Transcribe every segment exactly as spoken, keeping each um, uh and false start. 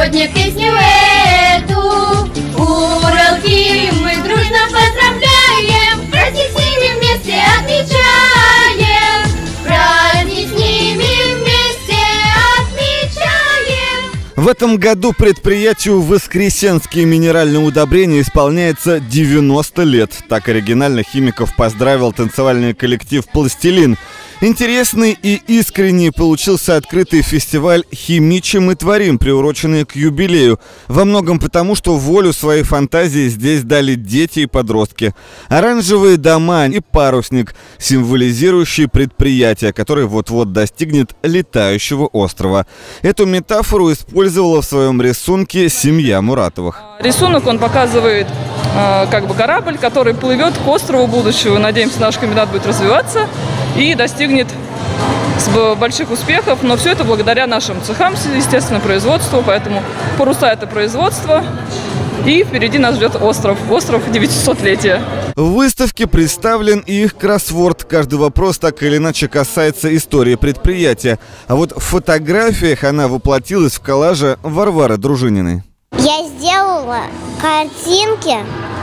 сегодня песню эту Уралхим мы дружно поздравляем, праздник с ними вместе отмечаем, праздник с ними вместе отмечаем. В этом году предприятию «Воскресенские минеральные удобрения» исполняется девяносто лет. Так оригинально химиков поздравил танцевальный коллектив «Пластилин». Интересный и искренний получился открытый фестиваль «Химичим и творим», приуроченный к юбилею. Во многом потому, что волю своей фантазии здесь дали дети и подростки. Оранжевые дома и парусник, символизирующие предприятие, которое вот-вот достигнет летающего острова. Эту метафору использовала в своем рисунке семья Муратовых. Рисунок он показывает э, как бы корабль, который плывет к острову будущего. Надеемся, наш комбинат будет развиваться и достигнет больших успехов, но все это благодаря нашим цехам, естественно, производству, поэтому паруса – это производство, и впереди нас ждет остров, остров девятисотлетия. В выставке представлен и их кроссворд. Каждый вопрос так или иначе касается истории предприятия. А вот в фотографиях она воплотилась в коллаже Варвары Дружининой. Я сделала картинки,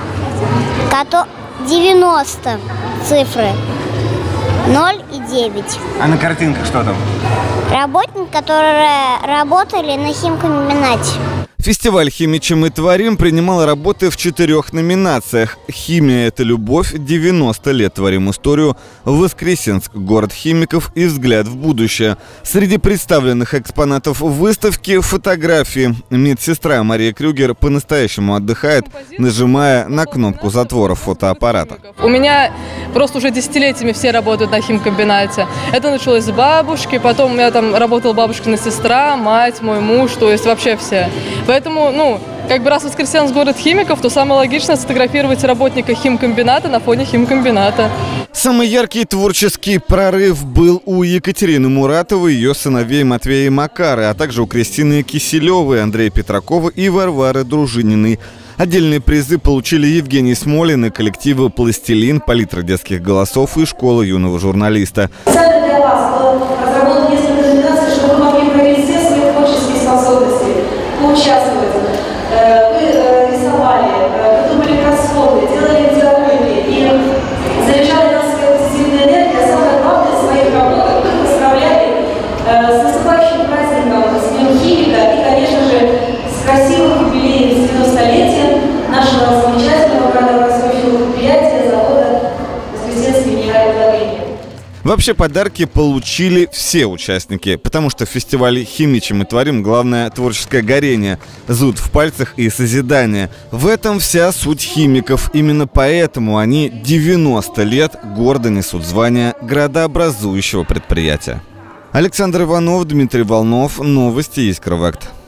девяносто цифры. ноль и девять. А на картинках что там? Работники, которые работали на химкомбинате. Фестиваль «Химичим и творим» принимал работы в четырех номинациях. «Химия – это любовь», «девяносто лет творим историю», «Воскресенск. Город химиков» и «Взгляд в будущее». Среди представленных экспонатов выставки – фотографии. Медсестра Мария Крюгер по-настоящему отдыхает, нажимая на кнопку затвора фотоаппарата. У меня просто уже десятилетиями все работают на химкомбинате. Это началось с бабушки, потом у меня там работала бабушкина сестра, мать, мой муж, то есть вообще все. Поэтому, ну, как бы раз Воскресенск город химиков, то самое логичное сфотографировать работника химкомбината на фоне химкомбината. Самый яркий творческий прорыв был у Екатерины Муратовой, ее сыновей Матвея и Макара, а также у Кристины Киселевой, Андрея Петракова и Варвары Дружининой. Отдельные призы получили Евгений Смолин и коллективы «Пластилин», палитра детских голосов и школа юного журналиста. Специально для вас было разработано несколько номинаций, чтобы вы могли проверить все свои творческие способности, поучаствовать. Вы рисовали, придумали кроссворды, делали диалоги и заряжали нас своей позитивной энергией, а самое главное, в своих работах вы поздравляли с наступающим праздником, с Днем химика и, конечно же, с красивым юбилеем, с девяностолетием нашего замечательного градообразующего предприятия завода «Воскресенские минеральные удобрения». Вообще подарки получили все участники, потому что в фестивале «Химичим и творим» главное творческое горение, зуд в пальцах и созидание. В этом вся суть химиков. Именно поэтому они девяносто лет гордо несут звание градообразующего предприятия. Александр Иванов, Дмитрий Волнов. Новости Искровакт.